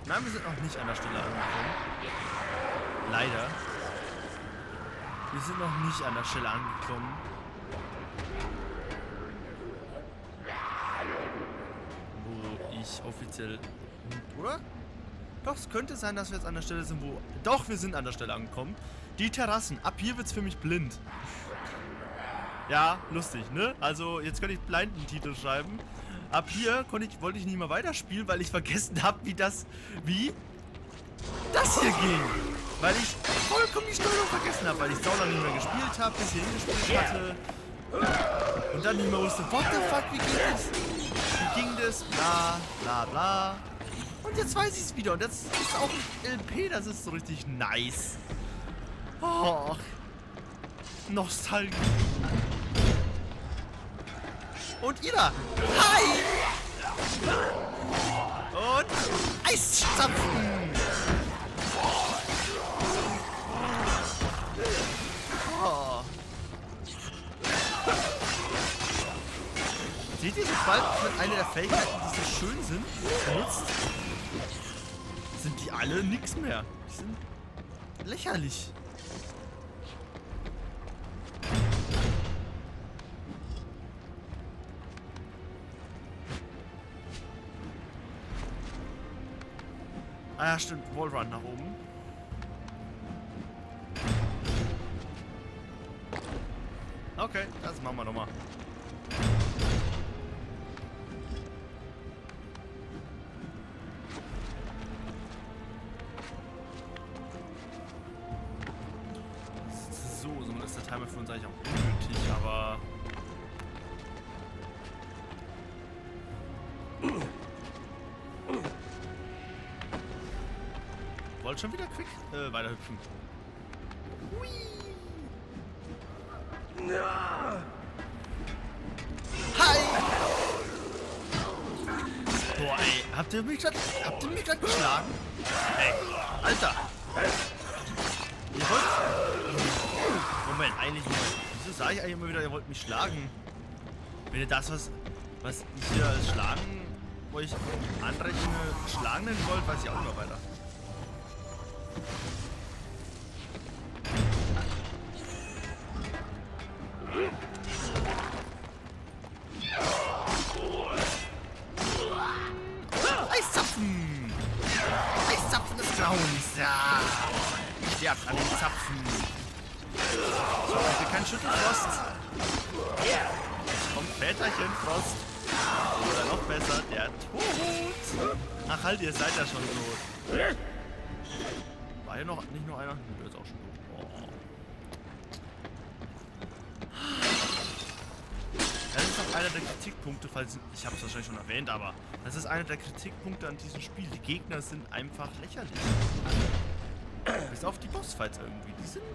Nein, wir sind noch nicht an der Stelle angekommen. Leider. Wir sind noch nicht an der Stelle angekommen. Wo ich offiziell... Oder? Doch, es könnte sein, dass wir jetzt an der Stelle sind, wo... Doch, wir sind an der Stelle angekommen. Die Terrassen. Ab hier wird's für mich blind. Ja, lustig, ne? Also, jetzt könnte ich blind einen Titel schreiben. Ab hier wollte ich nicht mehr weiterspielen, weil ich vergessen habe, wie das hier ging. Weil ich vollkommen die Steuerung vergessen habe, weil ich sauer nicht mehr gespielt habe, bis hierhin gespielt hatte. Und dann nicht mehr wusste, what the fuck, wie geht das? Wie ging das? Bla, bla, bla. Und jetzt weiß ich es wieder. Und jetzt ist auch ein LP, das ist so richtig nice. Oh, Nostalgie. Und ihr da. Hi! Und Eiszapfen! Oh. Seht ihr, sobald man eine der Fähigkeiten, die so schön sind, benutzt, sind die alle nix mehr. Die sind lächerlich. Ah ja, stimmt. Wallrun nach oben. Okay, das machen wir nochmal. So ist der Timer für uns eigentlich auch unnötig, aber... Wollt schon wieder quick weiterhüpfen. Hui. Hi! Boah, ey, habt ihr mich gerade geschlagen? Ey, Alter! Ihr wollt... Moment, eigentlich nicht. Wieso sage ich eigentlich immer wieder, ihr wollt mich schlagen? Wenn ihr das, was ich hier als Schlagen, wo ich anrechne, schlagen nennen wollt, weiß ich auch noch weiter. Eiszapfen! Eiszapfen des Grauens! Ja! Sterbt an den Zapfen! Ich hoffe, kein Schüttelfrost! Jetzt kommt Väterchen Frost! Oder noch besser, der Tod! Ach halt, ihr seid ja schon tot! War hier noch nicht nur einer? Der ist auch schon tot. Oh. Das ist auch einer der Kritikpunkte, falls ich habe es wahrscheinlich schon erwähnt, aber das ist einer der Kritikpunkte an diesem Spiel. Die Gegner sind einfach lächerlich. Bis auf die Bossfights irgendwie. Die sind...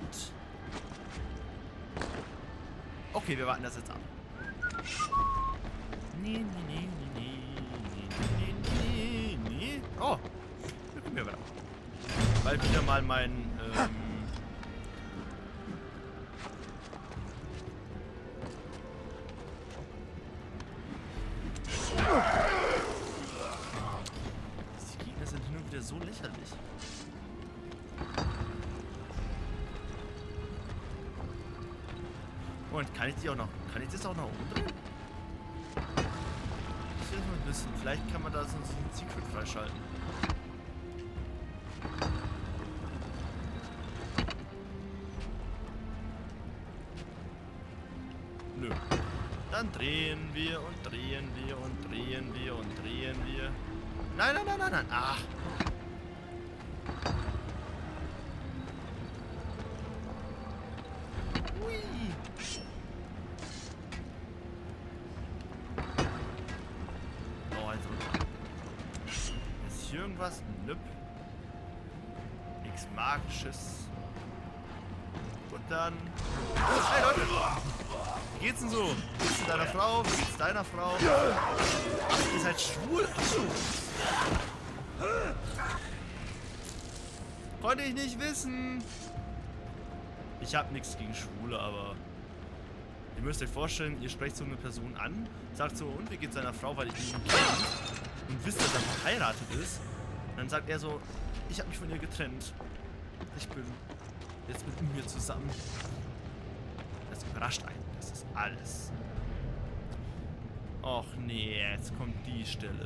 Okay, wir warten das jetzt ab. Nee. Oh, da kommen wir wieder. Weil wieder mal mein... Die Gegner sind hin und wieder so lächerlich. Und kann ich die auch noch... Kann ich das auch noch umdrehen? Ich will mal wissen. Vielleicht kann man da so ein Secret freischalten. Nö. Dann drehen wir und drehen wir und drehen wir und drehen wir. Nein. Ach. Hui. Oh, also. Ist hier irgendwas? Nüpp. Nichts Magisches. Und dann... Hey Leute! Wie geht's denn so? Wie geht's deiner Frau? Wie geht's deiner Frau? Ach, ihr seid schwul? Achso. Konnte ich nicht wissen. Ich habe nichts gegen Schwule, aber... Ihr müsst euch vorstellen, ihr sprecht so eine Person an, sagt so, und wie geht's deiner Frau, weil ich die nicht kenne und wisst, dass er verheiratet ist. Dann sagt er so, ich habe mich von ihr getrennt. Ich bin jetzt mit mir zusammen. Das überrascht einen. Das ist alles. Och nee, jetzt kommt die Stelle.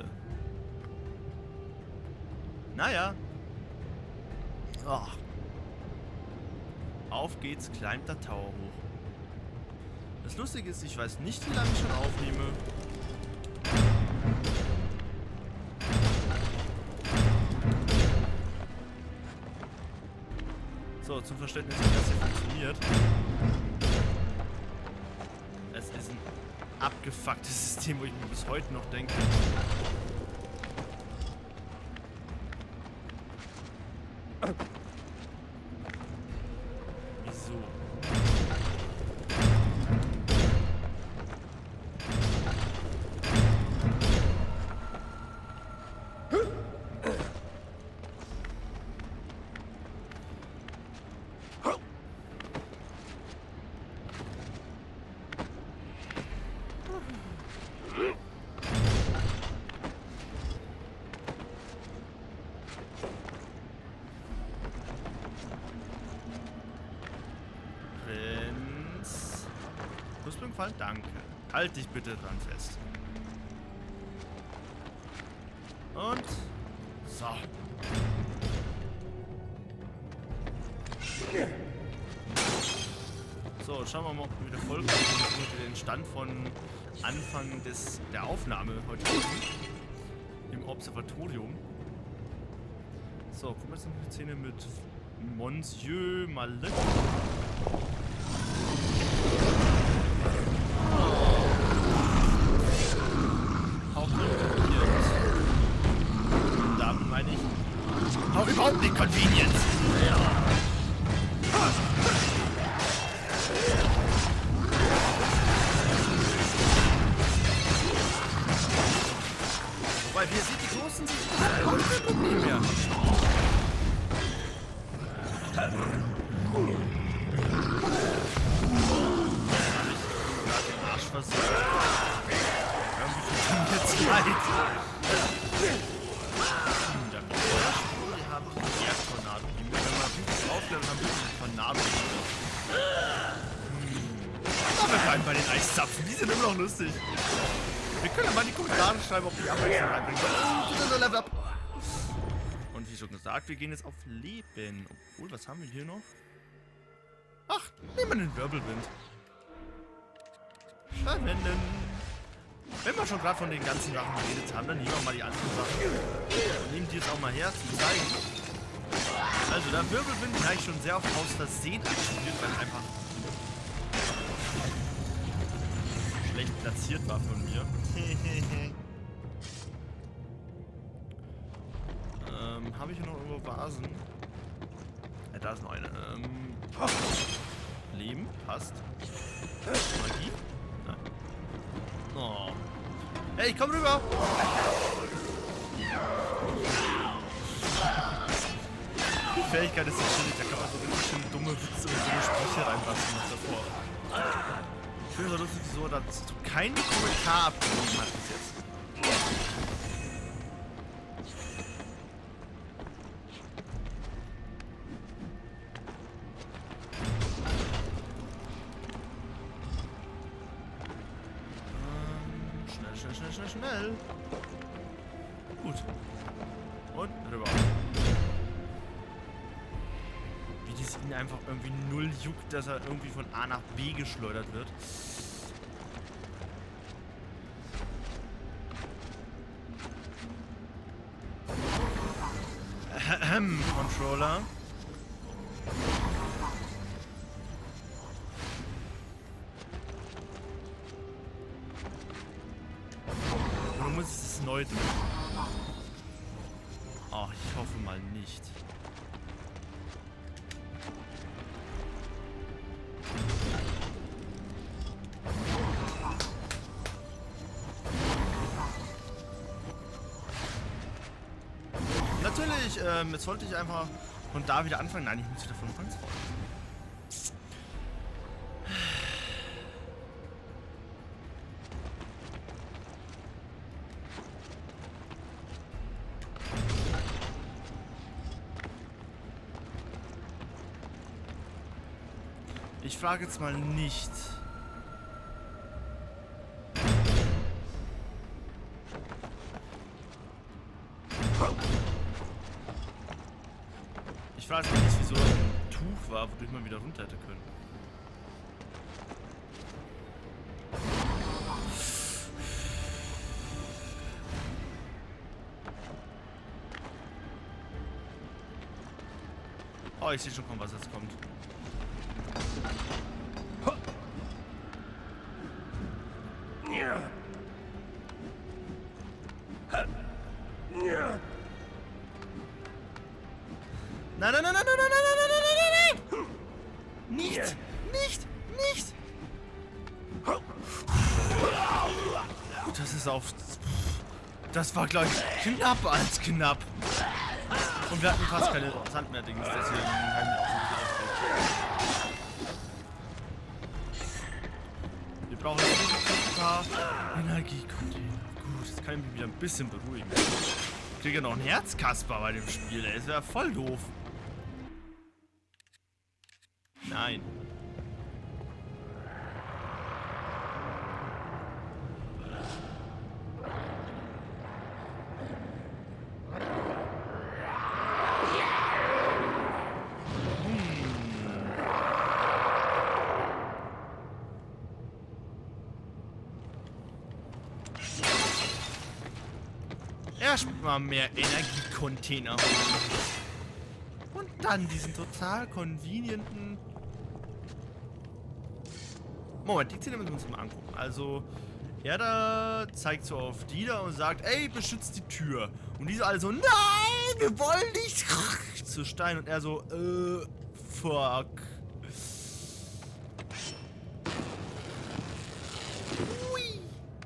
Naja. Oh. Auf geht's, climbt der Tower hoch. Das Lustige ist, ich weiß nicht, wie lange ich schon aufnehme. So, zum Verständnis, wie das hier funktioniert. Es ist ein abgefucktes System, wo ich mir bis heute noch denke. Wieso? Fall, danke. Halt dich bitte dran fest. Und so. So, schauen wir mal, ob wir wieder voll den Stand von Anfang der Aufnahme heute im Observatorium. So, gucken wir jetzt noch eine Szene mit Monsieur Malek. Damit meine ich auch überhaupt nicht convenient. Ja. Wobei, wie ihr seht, die Großen sind kein Problem mehr. Den Arsch versucht. Irgendwie tut mir jetzt leid. Wir haben die Erdtornado. Wenn wir mal richtig aufleveln, haben wir einen Tornado. Aber wir bleiben bei den Eiszapfen. Die sind immer noch lustig. Wir können ja mal in die Kommentare schreiben, ob die Abwechslung reinbringen. Level up. Und wie schon gesagt, wir gehen jetzt auf Leben. Obwohl, was haben wir hier noch? Ach, nehmen wir den Wirbelwind. Verwenden. Wenn wir schon gerade von den ganzen Sachen geredet haben, dann nehmen wir mal die anderen Sachen. Nehmen die jetzt auch mal her, zum zeigen. Also, der Wirbelwind habe ich schon sehr oft aus Versehen aktiviert, weil er einfach schlecht platziert war von mir. Habe ich hier noch irgendwo Vasen? Ja, da ist noch eine. Leben, passt. Magie? Nein. Oh. Hey, komm rüber! Die Fähigkeit ist so chillig, da kann man so richtig schön dumme Witze und dumme Sprüche reinlassen noch davor. Ich finde es so lustig, so, dass du keinen Kommentar abgegeben hast bis jetzt. Schnell. Gut. Und rüber. Wie dies ihn einfach irgendwie null juckt, dass er irgendwie von A nach B geschleudert wird. Controller. Muss es neu drücken. Ach, ich hoffe mal nicht. Natürlich, jetzt sollte ich einfach von da wieder anfangen. Nein, ich muss wieder von ganz vorne. Ich frage jetzt mal nicht. Ich frage jetzt mal nicht, wieso ein Tuch war, wodurch man wieder runter hätte können. Oh, ich sehe schon kaum, was jetzt kommt. Nein, nein, nein, nein, nein, nein, nein, nein, nein, nein, nein, nein! Nicht! Nicht! Nicht! Gut, das ist auf... Das war, glaube ich, knapp als knapp. Und wir hatten fast keine Sand mehr, Dings, deswegen haben wir auch so viel aufgeregt. Wir brauchen ein paar Energiecontainer. Gut, jetzt kann ich mich wieder ein bisschen beruhigen. Ich kriege ja noch einen Herzkasper bei dem Spiel, ey. Das wäre voll doof. Nein. Erstmal mehr Energiecontainer holen. Und dann diesen total convenienten... Moment, die Szene müssen wir uns mal angucken. Also, er da zeigt so auf die da und sagt, ey, beschützt die Tür. Und diese alle so, nein, wir wollen nicht zu Stein. Und er so, fuck. Ui.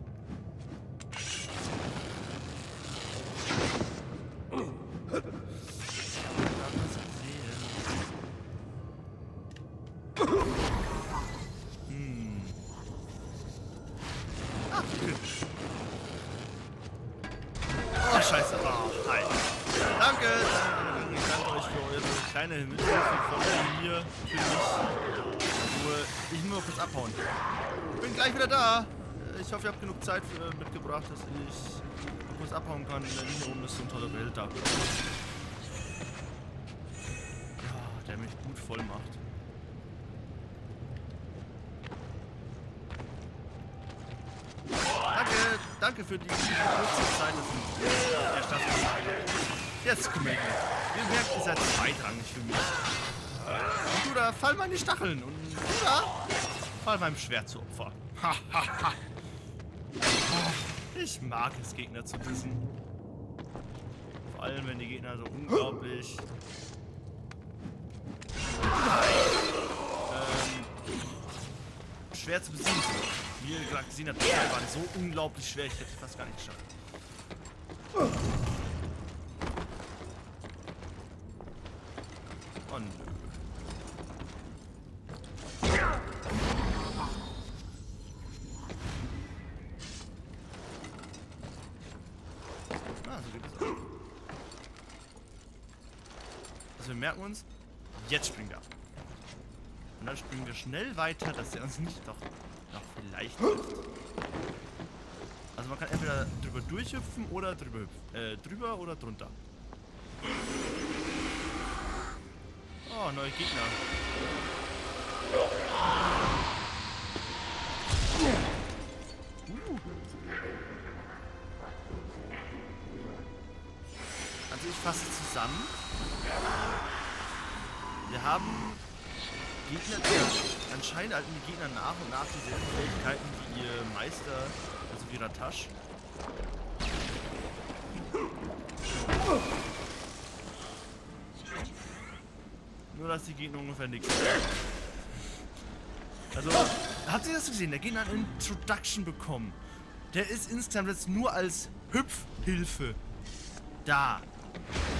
Oh, scheiße. Oh, hi. Danke. Ich danke euch für eure kleine Hilfe von mir. Für mich. Nur, ich muss mal kurz abhauen. Bin gleich wieder da. Ich hoffe, ihr habt genug Zeit mitgebracht, dass ich kurz abhauen kann. In der Linie oben ist so ein toller Behälter. Ja, der mich gut voll macht. Danke für die kurze Zeit. Der Staffel. Jetzt komm her. Ihr merkt, ihr seid zweitrangig für mich. Und du da, fall meine Stacheln. Und du da, fall meinem Schwert zu Opfer. Hahaha. Ich mag es, Gegner zu dissen. Vor allem, wenn die Gegner so unglaublich... schwer zu besiegen sind. Wie ihr gerade gesehen habt, die waren so unglaublich schwer, ich hätte es fast gar nicht geschafft. Oh nö. Ah, so geht es auch. Also wir merken uns, jetzt springen wir ab. Und dann springen wir schnell weiter, dass er uns nicht doch noch vielleicht trifft. Also man kann entweder drüber durchhüpfen oder drüber oder drunter. Oh, neue Gegner. Also ich fasse zusammen. Wir haben Gegner, die anscheinend halten die Gegner nach und nach dieselben Fähigkeiten wie ihr Meister, also wie Ratash. Nur, dass die Gegner ungefähr nichts machen. Also, habt ihr das gesehen? Der Gegner hat eine Introduction bekommen. Der ist insgesamt jetzt nur als Hüpfhilfe da.